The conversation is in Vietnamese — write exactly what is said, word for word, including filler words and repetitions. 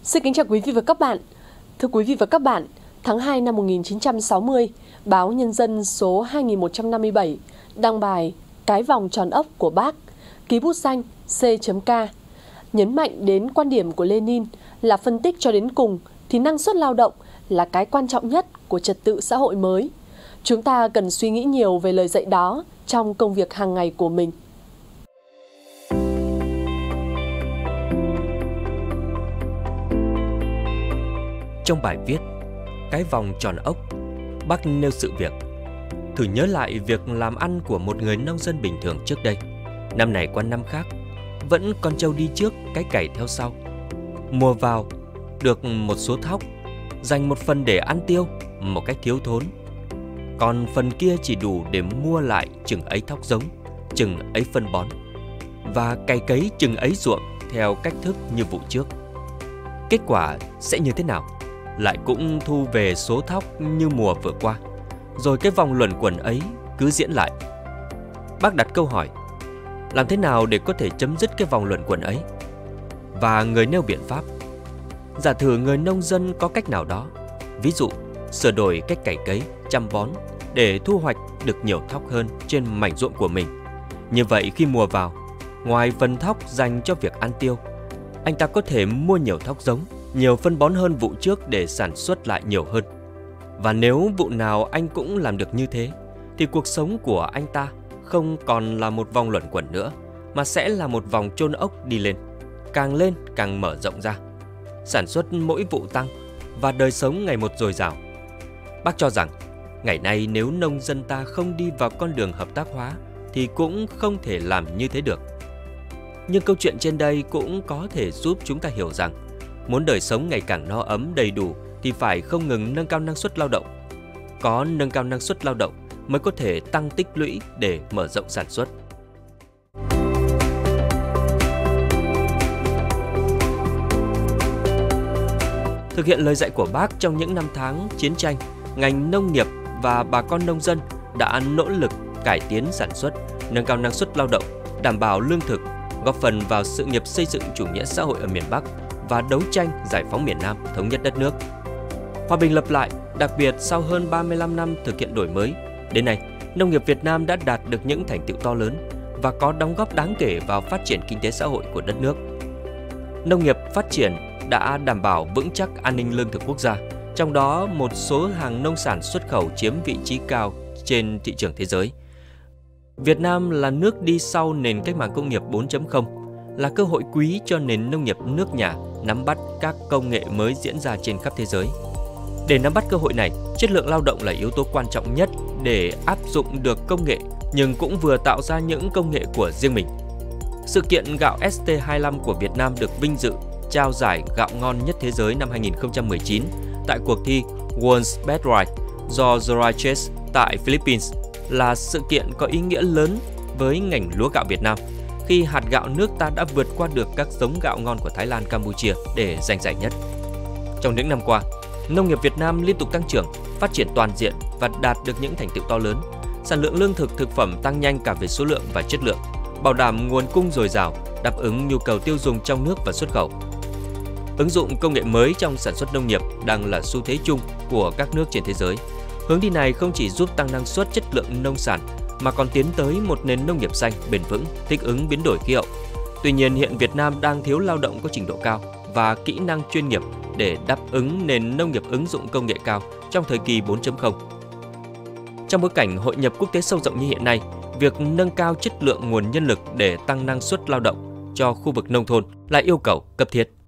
Xin kính chào quý vị và các bạn. Thưa quý vị và các bạn, tháng hai năm một nghìn chín trăm sáu mươi, báo Nhân dân số hai nghìn một trăm năm mươi bảy đăng bài Cái vòng tròn ốc của Bác, ký bút danh C K, nhấn mạnh đến quan điểm của Lenin là phân tích cho đến cùng thì năng suất lao động là cái quan trọng nhất của trật tự xã hội mới. Chúng ta cần suy nghĩ nhiều về lời dạy đó trong công việc hàng ngày của mình. Trong bài viết Cái vòng tròn ốc, Bác nêu sự việc. Thử nhớ lại việc làm ăn của một người nông dân bình thường trước đây. Năm này qua năm khác, vẫn con trâu đi trước, cái cày theo sau. Mùa vào, được một số thóc, dành một phần để ăn tiêu một cách thiếu thốn. Còn phần kia chỉ đủ để mua lại chừng ấy thóc giống, chừng ấy phân bón, và cày cấy chừng ấy ruộng theo cách thức như vụ trước. Kết quả sẽ như thế nào? Lại cũng thu về số thóc như mùa vừa qua. Rồi cái vòng luẩn quẩn ấy cứ diễn lại. Bác đặt câu hỏi, làm thế nào để có thể chấm dứt cái vòng luẩn quẩn ấy? Và người nêu biện pháp. Giả thử người nông dân có cách nào đó, ví dụ sửa đổi cách cày cấy, chăm bón để thu hoạch được nhiều thóc hơn trên mảnh ruộng của mình. Như vậy khi mùa vào, ngoài phần thóc dành cho việc ăn tiêu, anh ta có thể mua nhiều thóc giống, nhiều phân bón hơn vụ trước để sản xuất lại nhiều hơn. Và nếu vụ nào anh cũng làm được như thế, thì cuộc sống của anh ta không còn là một vòng luẩn quẩn nữa, mà sẽ là một vòng chôn ốc đi lên, càng lên càng mở rộng ra. Sản xuất mỗi vụ tăng và đời sống ngày một dồi dào. Bác cho rằng, ngày nay nếu nông dân ta không đi vào con đường hợp tác hóa thì cũng không thể làm như thế được. Nhưng câu chuyện trên đây cũng có thể giúp chúng ta hiểu rằng, muốn đời sống ngày càng no ấm đầy đủ thì phải không ngừng nâng cao năng suất lao động. Có nâng cao năng suất lao động mới có thể tăng tích lũy để mở rộng sản xuất. Thực hiện lời dạy của Bác trong những năm tháng chiến tranh, ngành nông nghiệp và bà con nông dân đã nỗ lực cải tiến sản xuất, nâng cao năng suất lao động, đảm bảo lương thực, góp phần vào sự nghiệp xây dựng chủ nghĩa xã hội ở miền Bắc và đấu tranh giải phóng miền Nam, thống nhất đất nước. Hòa bình lập lại, đặc biệt sau hơn ba mươi lăm năm thực hiện đổi mới, đến nay, nông nghiệp Việt Nam đã đạt được những thành tựu to lớn và có đóng góp đáng kể vào phát triển kinh tế xã hội của đất nước. Nông nghiệp phát triển đã đảm bảo vững chắc an ninh lương thực quốc gia, trong đó một số hàng nông sản xuất khẩu chiếm vị trí cao trên thị trường thế giới. Việt Nam là nước đi sau nền cách mạng công nghiệp bốn chấm không, là cơ hội quý cho nền nông nghiệp nước nhà nắm bắt các công nghệ mới diễn ra trên khắp thế giới. Để nắm bắt cơ hội này, chất lượng lao động là yếu tố quan trọng nhất để áp dụng được công nghệ, nhưng cũng vừa tạo ra những công nghệ của riêng mình. Sự kiện gạo S T hai mươi lăm của Việt Nam được vinh dự trao giải gạo ngon nhất thế giới năm hai nghìn không trăm mười chín tại cuộc thi World's Best Rice do Zoraches tại Philippines là sự kiện có ý nghĩa lớn với ngành lúa gạo Việt Nam, khi hạt gạo nước ta đã vượt qua được các giống gạo ngon của Thái Lan, Campuchia để giành giải nhất. Trong những năm qua, nông nghiệp Việt Nam liên tục tăng trưởng, phát triển toàn diện và đạt được những thành tựu to lớn. Sản lượng lương thực thực phẩm tăng nhanh cả về số lượng và chất lượng, bảo đảm nguồn cung dồi dào, đáp ứng nhu cầu tiêu dùng trong nước và xuất khẩu. Ứng dụng công nghệ mới trong sản xuất nông nghiệp đang là xu thế chung của các nước trên thế giới. Hướng đi này không chỉ giúp tăng năng suất, chất lượng nông sản mà còn tiến tới một nền nông nghiệp xanh, bền vững, thích ứng biến đổi khí hậu. Tuy nhiên, hiện Việt Nam đang thiếu lao động có trình độ cao và kỹ năng chuyên nghiệp để đáp ứng nền nông nghiệp ứng dụng công nghệ cao trong thời kỳ bốn chấm không. Trong bối cảnh hội nhập quốc tế sâu rộng như hiện nay, việc nâng cao chất lượng nguồn nhân lực để tăng năng suất lao động cho khu vực nông thôn là yêu cầu cấp thiết.